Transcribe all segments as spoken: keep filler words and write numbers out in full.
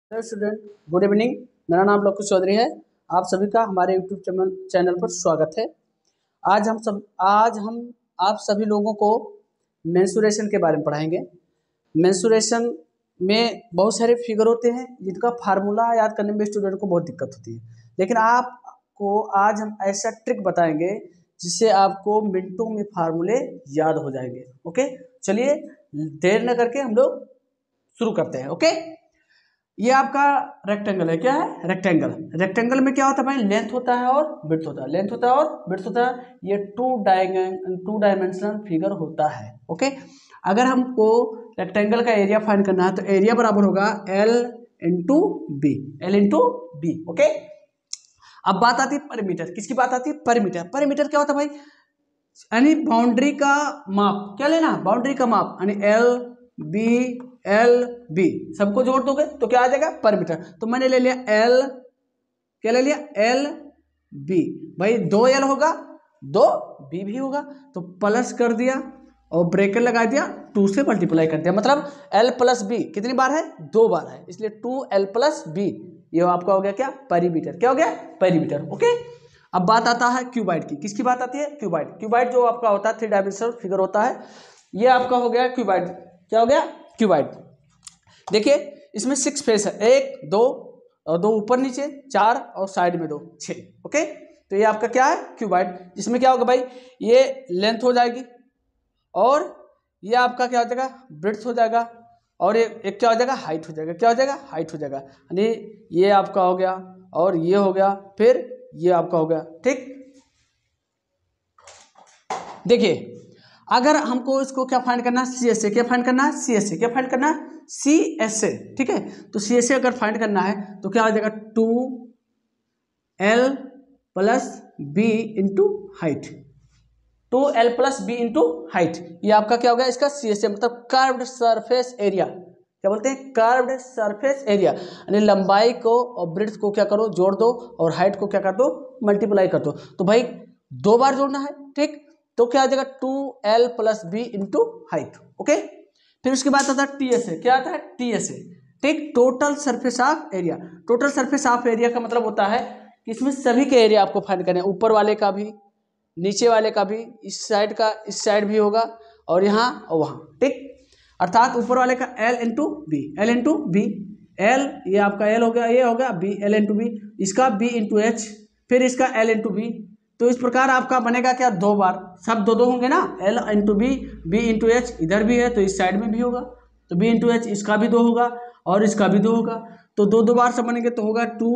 Hello student, good evening. मेरा नाम लवकुश चौधरी है। आप सभी का हमारे यूट्यूब चैनल चैनल पर स्वागत है। आज हम सब आज हम आप सभी लोगों को मेंसुरेशन के बारे में पढ़ाएंगे। मेंसुरेशन में बहुत सारे फिगर होते हैं जिनका फार्मूला याद करने में स्टूडेंट को बहुत दिक्कत होती है, लेकिन आपको आज हम ऐसा ट्रिक बताएंगे जिससे आपको मिनटों में फार्मूले याद हो जाएंगे। ओके, चलिए देर न करके हम लोग शुरू करते हैं। ओके, ये आपका रेक्टेंगल है। क्या है? रेक्टेंगल। रेक्टेंगल में क्या होता है भाई? लेंथ होता है और विड्थ होता है। लेंथ होता है और विड्थ होता है। ये टू डायमें टू डायमेंशनल फिगर होता है। ओके, अगर हमको रेक्टेंगल का एरिया फाइंड करना है तो एरिया बराबर होगा L into B. L into B. Okay, अब बात आती है परिमीटर। किसकी बात आती है? परिमीटर। परिमीटर क्या होता है भाई? यानी बाउंड्री का माप। क्या लेना? बाउंड्री का माप। यानी एल बी एल बी सबको जोड़ दोगे तो क्या आ जाएगा? परिमीटर। तो मैंने ले लिया एल, क्या ले लिया? L B. भाई दो एल होगा, दो बी भी होगा, तो प्लस कर दिया और ब्रेकेट लगा दिया, टू से मल्टीप्लाई कर दिया। मतलब एल प्लस बी कितनी बार है? दो बार है, इसलिए टू एल प्लस बी। ये आपका हो गया क्या? परिमीटर। क्या हो गया? परिमीटर। ओके, अब बात आता है क्यूबाइड की। किसकी बात आती है? क्यूबाइड। क्यूबाइड जो आपका होता है थ्री डायमेंशनल फिगर होता है। ये आपका हो गया क्यूबाइड। क्या हो गया? क्यूबाइड। देखिए इसमें सिक्स फेस है, एक दो और दो ऊपर नीचे, चार और साइड में दो, छः। ओके, तो ये आपका क्या है? क्यूबाइड। जिसमें क्या होगा भाई? ये लेंथ हो जाएगी और ये आपका क्या हो जाएगा? ब्रेड्थ हो जाएगा और ये एक क्या हो जाएगा? हाइट हो जाएगा। क्या हो जाएगा? हाइट हो जाएगा। यानी ये आपका हो गया और ये हो गया, फिर ये आपका हो गया। ठीक, देखिए अगर हमको इसको क्या फाइंड करना है? C S A. क्या फाइंड करना है? C S A. क्या फाइंड करना है? C S A. ठीक है, तो सी एस ए अगर फाइंड करना है तो क्या हो जाएगा? Two L plus B into height. Two L plus B into height, ये आपका क्या हो गया? इसका सी एस ए मतलब कर्व्ड सरफेस एरिया। क्या बोलते हैं? Curved surface area. यानी लंबाई को और ब्रेड्थ को क्या करो? जोड़ दो और हाइट को क्या कर दो? मल्टीप्लाई कर दो। तो भाई दो बार जोड़ना है। ठीक, तो क्या आ जाएगा? Two L plus B into height. Okay, फिर उसके बाद आता है टी एस ए। क्या आता है? T S A. ठीक, total surface of area. Total surface of area का मतलब होता है कि इसमें सभी के एरिया आपको फाइंड करने हैं, ऊपर वाले का भी, नीचे वाले का भी, इस साइड का, इस साइड भी होगा और यहाँ और वहाँ। ठीक, अर्थात ऊपर वाले का L into B. L into B, L ये आपका एल हो गया, ये हो गया बी, एल इंटू बी, इसका बी इंटू एच, फिर इसका एल इंटू बी। तो इस प्रकार आपका बनेगा क्या? दो बार। सब दो दो होंगे ना, L into B, B into H इधर भी है तो इस साइड में भी होगा, तो बी इंटू एच इसका भी दो होगा और इसका भी दो होगा। तो दो दो बार सब बनेंगे तो होगा two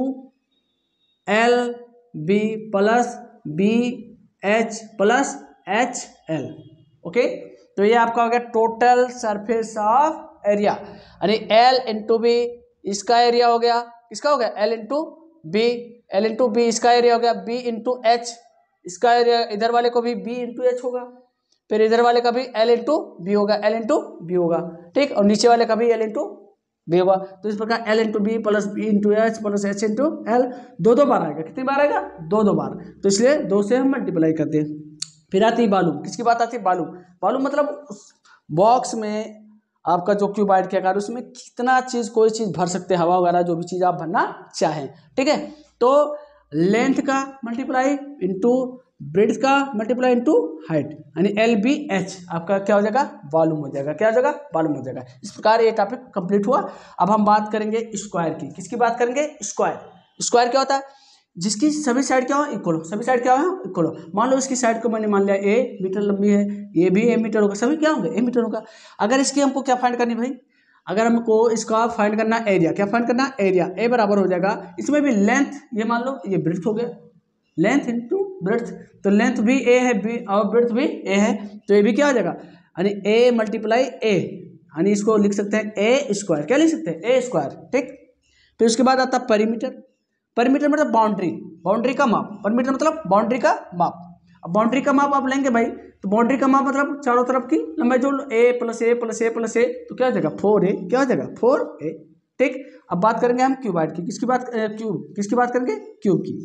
L B plus B H plus H L. Okay, तो ये आपका हो गया टोटल सरफेस ऑफ एरिया। यानी एल इंटू बी इसका एरिया हो गया, किसका हो गया? L into B. L into B इसका एरिया हो गया, बी इंटू एच इसका एरिया, इधर वाले को भी बी इंटू एच होगा, फिर इधर वाले का भी एल इंटू बी होगा, एल इंटू बी होगा। ठीक, और नीचे वाले का भी एल इंटू बी होगा। तो इस प्रकार L into B plus B into H plus H into L दो दो बार आएगा। कितनी बार आएगा? दो दो बार। तो इसलिए दो से हम मल्टीप्लाई करते हैं। फिर आती है वॉल्यूम। किसकी बात आती है? वॉल्यूम। वॉल्यूम मतलब बॉक्स में आपका जो क्यूबाइड के आकार, उसमें कितना चीज, कोई चीज भर सकते हैं, हवा वगैरह जो भी चीज आप भरना चाहें। ठीक है, तो लेंथ का मल्टीप्लाई इंटू ब्रेड्थ का मल्टीप्लाई इंटू हाइट, यानी एल बी एच आपका क्या हो जाएगा? वॉल्यूम हो जाएगा। क्या हो जाएगा? वॉल्यूम हो जाएगा। इस प्रकार ये टॉपिक कंप्लीट हुआ। अब हम बात करेंगे स्क्वायर की। किसकी बात करेंगे? स्क्वायर। स्क्वायर क्या होता है? जिसकी सभी साइड क्या हो? इक्वल हो। सभी साइड क्या हो? इक्वल हो। मान लो इसकी साइड को मैंने मान लिया ए मीटर लंबी है, ये भी ए मीटर होगा, सभी क्या होंगे? ए मीटर होगा। अगर इसकी हमको क्या फाइंड करनी भाई? अगर हमको इसका फाइंड करना एरिया, क्या फाइंड करना? एरिया। ए बराबर हो जाएगा, इसमें भी लेंथ, ये मान लो ये ब्रेड्थ हो गया, लेंथ इंटू ब्रेड्थ, तो लेंथ भी ए है बी और ब्रेड्थ भी ए है, तो ये भी क्या हो जाएगा? यानी ए मल्टीप्लाई ए, यानी इसको लिख सकते हैं ए स्क्वायर। क्या लिख सकते हैं? A square. ठीक, फिर उसके बाद आता है परिमीटर। परिमीटर मतलब बाउंड्री, बाउंड्री का माप। परिमीटर मतलब बाउंड्री का माप। अब बाउंड्री का माप आप लेंगे भाई, तो बाउंड्री का माप मतलब चारों तरफ की लंबाई जोड़ लो, A plus A plus A plus A, तो क्या हो जाएगा? Four A. क्या हो जाएगा? Four A. ठीक, अब बात करेंगे हम क्यूबाइड की। किसकी बात? क्यूब। किसकी बात करेंगे? क्यूब की।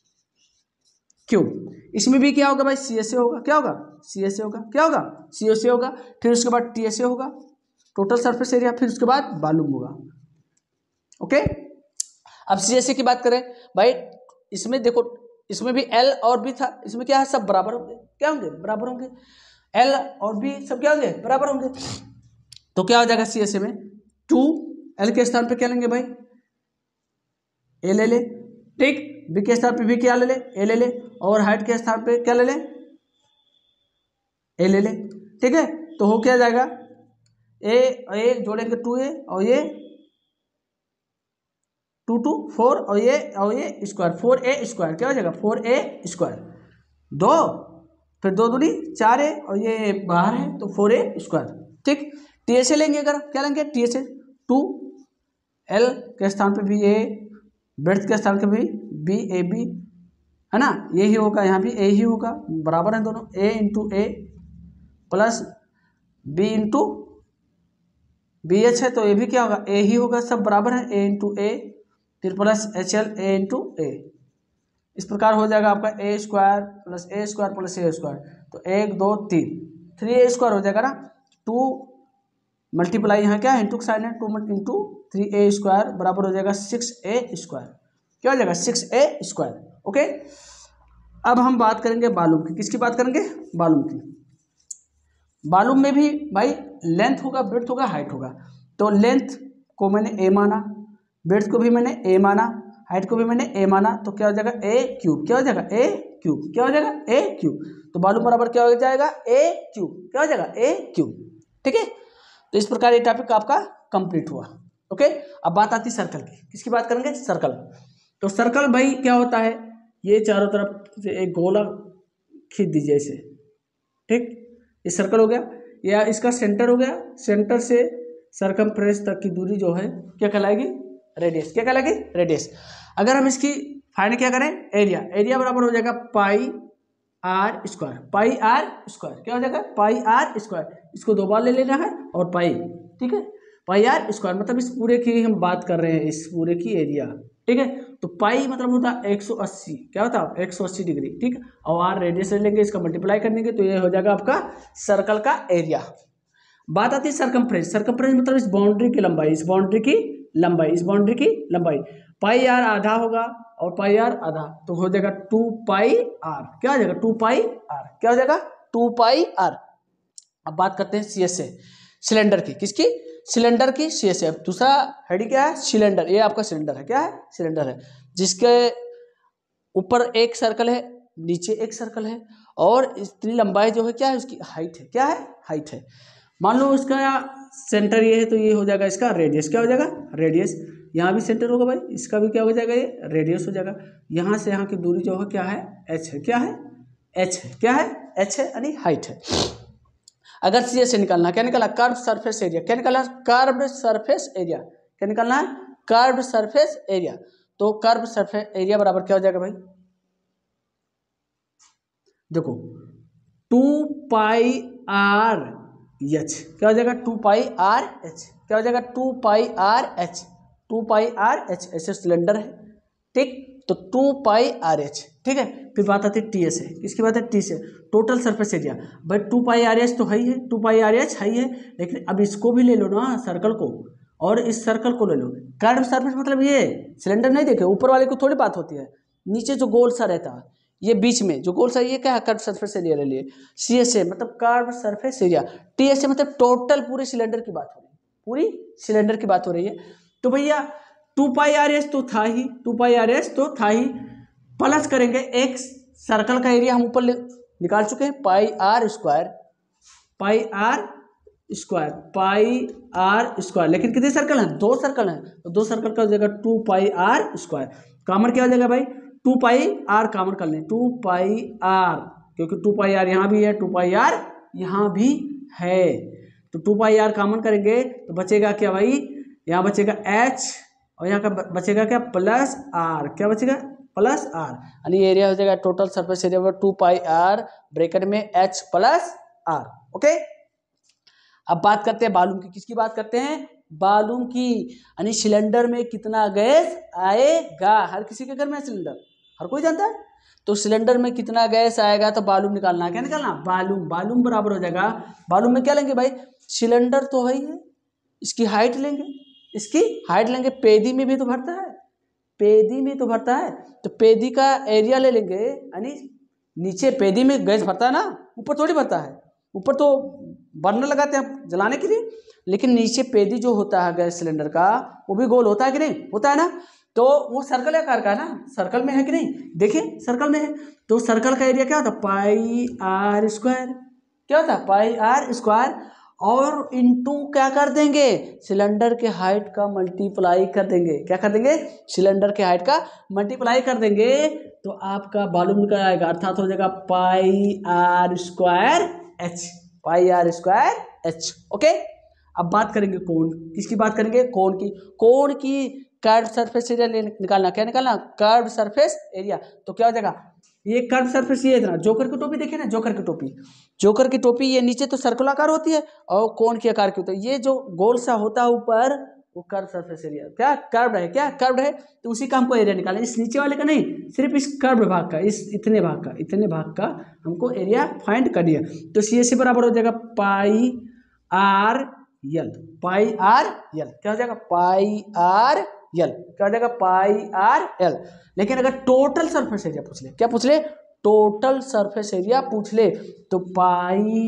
क्यूब, इसमें भी क्या होगा भाई? सी एस ए होगा। क्या होगा? सी एस ए होगा। क्या होगा? सी एस ए होगा। फिर उसके बाद टी एस ए होगा, टोटल सरफेस एरिया। फिर उसके बाद वॉल्यूम होगा। ओके। अब सी एस ए की बात करें भाई, इसमें देखो इसमें भी एल और बी था, इसमें क्या है सब बराबर होंगे, क्या होंगे बराबर होंगे, एल और बी सब क्या होंगे बराबर होंगे। तो क्या हो जाएगा सी एस ए में टू, एल के स्थान पे क्या लेंगे भाई ए ले ले, ठीक, बी के स्थान पे भी क्या ले ले ए ले ले, और हाइट के स्थान पे क्या ले ले ए ले ले, ठीक है। तो हो क्या जाएगा ए ए जोड़ेंगे टू ए और ये टू टू फोर और ये और ये स्क्वायर, फोर ए स्क्वायर क्या हो जाएगा फोर ए स्क्वायर, दो फिर दो दूनी चार ए और ये बाहर है तो फोर ए स्क्वायर, ठीक। टी एस ए लेंगे, अगर क्या लेंगे T S A two, L के स्थान पे भी ए, ब्रेड्थ के स्थान पे भी बी ए बी, है ना, यही होगा यहाँ भी ए ही होगा, बराबर है दोनों, A into A plus B into B H है तो ये भी क्या होगा ए ही होगा, सब बराबर है, ए इंटू ए फिर plus H L A into A, इस प्रकार हो जाएगा आपका A square plus A square plus A square, तो एक दो तीन, थ्री ए स्क्वायर हो जाएगा ना, टू मल्टीप्लाई यहाँ क्या है इंटू साइन है, two into three A square बराबर हो जाएगा सिक्स ए स्क्वायर, क्या हो जाएगा सिक्स ए स्क्वायर, ओके। अब हम बात करेंगे बालूम की, किसकी बात करेंगे बालूम की। बालूम में भी भाई लेंथ होगा ब्रेड्थ होगा हाइट होगा, तो लेंथ को मैंने ए माना, ब्रेड्थ को भी मैंने ए माना, हाइट को भी मैंने ए माना, तो क्या हो जाएगा ए क्यूब, क्या हो जाएगा ए क्यूब, क्या हो जाएगा ए क्यूब, तो बालूम बराबर क्या हो जाएगा ए क्यूब, क्या हो जाएगा ए क्यूब, ठीक है। तो इस प्रकार ये टॉपिक आपका कंप्लीट हुआ, ओके। अब बात आती है सर्कल की, किसकी बात करेंगे सर्कल। तो सर्कल भाई क्या होता है, ये चारों तरफ से एक गोला खींच दीजिए इसे, ठीक, ये सर्कल हो गया, या इसका सेंटर हो गया, सेंटर से सरकमफ्रेंस तक की दूरी जो है क्या कहलाएगी रेडियस, क्या कहलाएगी रेडियस। अगर हम इसकी फाइंड क्या करें एरिया, एरिया बराबर हो जाएगा pi are square, pi are square क्या हो जाएगा पाई आर स्क्वायर, इसको दो बार ले लेना है और पाई, ठीक है, पाई आर स्क्वायर मतलब इस पूरे की हम बात कर रहे हैं, इस पूरे की एरिया, ठीक है। तो पाई मतलब होता है एक सौ अस्सी, क्या होता है एक सौ अस्सी डिग्री, ठीक, और आर रेडियस ले लेंगे, इसका मल्टीप्लाई कर देंगे तो ये हो जाएगा आपका सर्कल का एरिया। बात आती है सरकमफ्रेंस, सरकमफ्रेंस मतलब इस बाउंड्री की लंबाई, इस बाउंड्री की लंबाई, इस बाउंड्री की लंबाई, पाई आर आधा होगा और पाई आर आधा, तो हो जाएगा टू पाई आर, क्या हो जाएगा टू पाई आर, क्या हो जाएगा टू पाई आर। अब बात करते हैं सी एस ए सिलेंडर की, किसकी सिलेंडर की सी एस ए। दूसरा हेडी क्या है सिलेंडर, ये आपका सिलेंडर है, क्या है सिलेंडर है, जिसके ऊपर एक सर्कल है नीचे एक सर्कल है और इतनी लंबाई जो है क्या है उसकी हाइट है, क्या है हाइट है। मान लो इसका सेंटर ये है तो ये हो जाएगा इसका रेडियस, क्या हो जाएगा रेडियस, यहाँ भी सेंटर होगा भाई, इसका भी क्या हो जाएगा ये रेडियस हो जाएगा, यहाँ से यहाँ की दूरी जो है क्या है एच है, क्या है एच है, क्या है एच है यानी हाइट है। अगर सी एस से निकालना क्या निकाला कर्व सरफेस एरिया, क्या निकाला कर्व सरफेस एरिया, क्या निकालना है कर्व सरफेस एरिया, तो कर्व सरफेस एरिया बराबर क्या हो जाएगा भाई देखो टू पाई आर एच, क्या हो जाएगा टू पाई आर एच, क्या हो जाएगा two pi R H, two pi R H, ऐसे सिलेंडर है, ठीक, तो टू पाई आर एच, ठीक है। फिर बात आती है टी एस है, किसकी बात है टी एस है टोटल सरफेस एरिया, भाई टू पाई आर एच तो है ही है, टू पाई आर एच है ही है, लेकिन अब इसको भी ले लो ना सर्कल को और इस सर्कल को ले लो, कर्व सरफेस मतलब ये सिलेंडर नहीं देखे ऊपर वाले को थोड़ी बात होती है, नीचे जो गोल सा रहता है ये बीच में जो गोल सा ये क्या है कर्व सरफेस एरिया ले लिए, सी एस ए मतलब curve surface area, T S A मतलब टोटल पूरे सिलेंडर की बात हो रही है, पूरी सिलेंडर की बात हो रही है। तो भैया टू पाई आर एस तो था ही, टू पाई आर एस तो था ही, प्लस करेंगे एक सर्कल का एरिया हम ऊपर निकाल चुके हैं pi are square, pi are square, pi are square, लेकिन कितने सर्कल हैं दो सर्कल हैं, तो दो सर्कल का हो जाएगा two pi are square, common क्या हो जाएगा भाई टू पाई आर कॉमन कर लें, टू पाई आर क्योंकि टू पाई आर यहाँ भी है, टू पाई आर यहाँ भी है, तो टू पाई आर कॉमन करेंगे तो बचेगा क्या भाई यहाँ बचेगा एच और यहाँ का बचेगा क्या प्लस आर, क्या बचेगा प्लस आर, यानी एरिया हो जाएगा टोटल सरफेस एरिया पर टू पाई आर ब्रैकेट में एच प्लस आर, ओके। अब बात करते हैं बालूम की, किसकी बात करते हैं बालूम की, यानी सिलेंडर में कितना गैस आएगा, हर किसी के घर में सिलेंडर हर कोई जानता है, तो सिलेंडर में कितना गैस आएगा तो बालूम निकालना, क्या निकालना बालूम, बालूम बराबर हो जाएगा, बालूम में क्या लेंगे भाई सिलेंडर तो है ही है, इसकी हाइट लेंगे, इसकी हाइट लेंगे, पेदी में भी तो भरता है, पेदी में तो भरता है, तो पेदी का एरिया ले लेंगे, यानी नीचे पेदी में गैस भरता है ना, ऊपर थोड़ी भरता है, ऊपर तो बर्नर लगाते हैं हम जलाने के लिए, लेकिन नीचे पेदी जो होता है गैस सिलेंडर का वो भी गोल होता है कि नहीं, होता है ना, तो वो सर्कल आकार का है ना, सर्कल में है कि नहीं, देखिए सर्कल में है, तो सर्कल का एरिया क्या होता है, पाई आर स्क्वायर, क्या होता है, पाई आर स्क्वायर, और इनटू क्या कर देंगे, सिलेंडर के हाइट का मल्टीप्लाई कर देंगे, क्या कर देंगे, सिलेंडर के हाइट का मल्टीप्लाई कर देंगे, तो आपका वॉल्यूम निकल आएगा, अर्थात हो जाएगा pi are square H, pi are square H. Okay, अब बात करेंगे कोण, किसकी बात करेंगे, कोण की, कोण की कर्व सरफेस एरिया निकालना, क्या निकालना, कर्व सरफेस एरिया, तो क्या हो जाएगा, ये कर्व सरफेस ये इतना, जोकर की टोपी देखिए ना, जोकर की टोपी, जोकर की टोपी ये नीचे तो सर्कुलाकार होती है और कोण की आकार की होती है, ये जो गोल सा होता है ऊपर वो कर्व सरफेस एरिया, क्या कर्व है, क्या कर्व है, तो उसी का हमको एरिया निकालना, इस नीचे वाले का नहीं, सिर्फ इस कर्व भाग का, इस इतने भाग का, इतने भाग का हमको एरिया फाइंड करनी है, तो सी एस सी बराबर हो जाएगा pi are L, pi are यल, क्या हो जाएगा, पाई आर यल, क्या हो जाएगा, पाई आर एल। लेकिन अगर टोटल सरफेस एरिया पूछ ले, क्या पूछ ले, टोटल सरफेस एरिया पूछ ले, तो पाई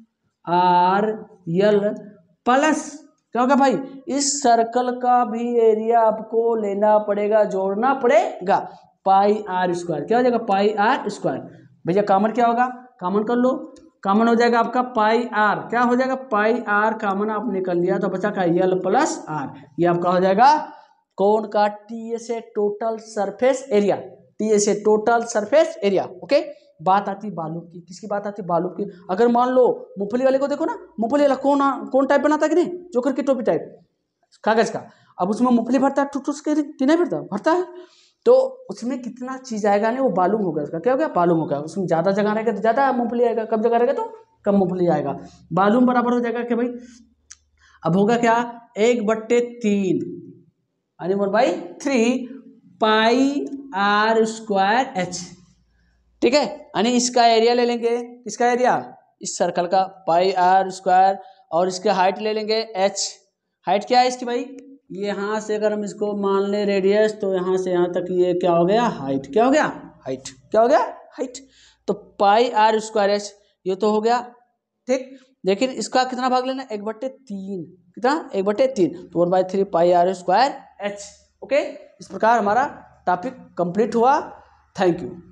आर यल प्लस क्या होगा भाई, इस सर्कल का भी एरिया आपको लेना पड़ेगा, जोड़ना पड़ेगा, पाई आर स्क्वायर, क्या हो जाएगा, पाई आर स्क्वायर, भैया कॉमन क्या होगा, कॉमन कर लो, कॉमन हो जाएगा आपका पाई आर, क्या हो जाएगा, पाई आर कॉमन आपने कर लिया, तो बचा का यल प्लस आर, ये आपका हो जाएगा कोण का T S A total surface area, T S A total surface area. Okay, बात आती बालू की, किसकी बात आती बालू की, अगर मान लो मूंगफली वाले को देखो ना, मूंगफली वाला कौन कौन टाइप बनाता है कि नहीं, जोकर की टोपी टाइप कागज का, अब उसमें मूंगफली भरता है, ठुस ठुस के नहीं भरता, भरता है, तो उसमें कितना चीज आएगा नहीं, वो बालूम होगा, उसका क्या हो गया, बालूम होगा, उसमें ज्यादा जगह रहेगा तो ज्यादा मूंगफली आएगा, कम जगह रहेगा तो कम मूंगफली आएगा, बालूम बराबर हो जाएगा कि भाई, अब होगा क्या, एक बट्टे तीन यानी one by three pi are square h, ठीक है, यानी इसका एरिया ले लेंगे, किसका एरिया, इस सर्कल का, पाई आर स्क्वायर, और इसके हाइट ले लेंगे एच, हाइट क्या है इसकी भाई, ये यहाँ से अगर हम इसको मान लें रेडियस, तो यहाँ से यहाँ तक ये क्या हो गया, हाइट, क्या हो गया, हाइट, क्या हो गया, हाइट, तो पाई आर स्क्वायर एच ये तो हो गया, ठीक, लेकिन इसका कितना भाग लेना, एक बट्टे तीन, कितना, एक बट्टे तीन, तो one by three pi are square H. Okay, इस प्रकार हमारा टॉपिक कंप्लीट हुआ, थैंक यू।